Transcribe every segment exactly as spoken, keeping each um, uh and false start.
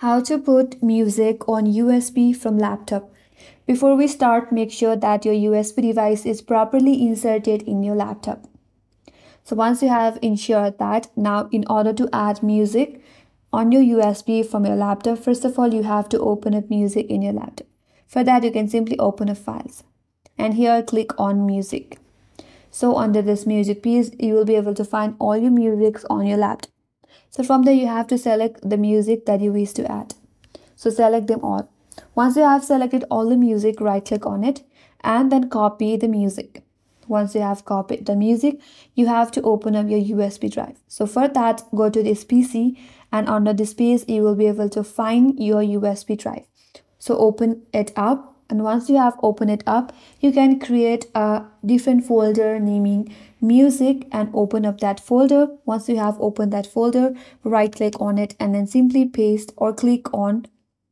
How to put music on U S B from laptop. Before we start, make sure that your U S B device is properly inserted in your laptop. So once you have ensured that, now in order to add music on your U S B from your laptop, first of all, you have to open up music in your laptop. For that, you can simply open up files. And here click on music. So under this music piece, you will be able to find all your musics on your laptop. So from there, you have to select the music that you wish to add. So select them all. Once you have selected all the music, right click on it and then copy the music. Once you have copied the music, you have to open up your U S B drive. So for that, go to this P C and under this page, you will be able to find your U S B drive. So open it up. And once you have opened it up, you can create a different folder naming music and open up that folder. Once you have opened that folder, right click on it and then simply paste or click on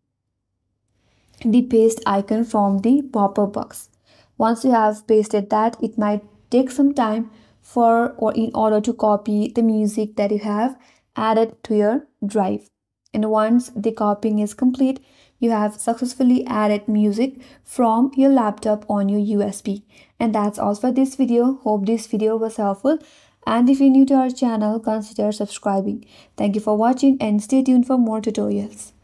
the paste icon from the pop-up box. Once you have pasted that, it might take some time for or in order to copy the music that you have added to your drive. And once the copying is complete, you have successfully added music from your laptop on your U S B. And that's all for this video. Hope this video was helpful. And if you're new to our channel, consider subscribing. Thank you for watching and stay tuned for more tutorials.